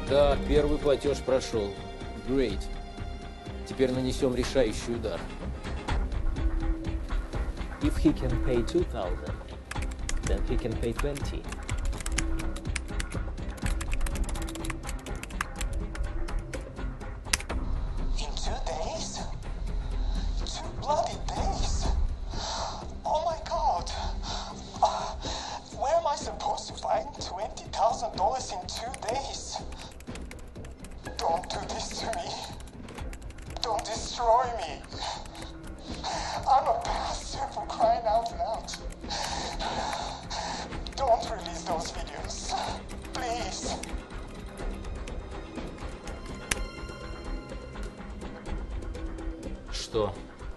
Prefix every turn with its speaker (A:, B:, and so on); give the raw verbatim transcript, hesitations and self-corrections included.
A: Да, первый платеж прошел. Great. Теперь нанесем решающий удар.
B: If he can pay two thousand, then he can pay twenty.
C: In two days? Two bloody days? Oh my God! Uh, where am I supposed to find twenty thousand dollars in two days? Don't do this to me. Don't destroy me. I'm a bastard for crying out loud. Don't release those videos. Please.
A: Что?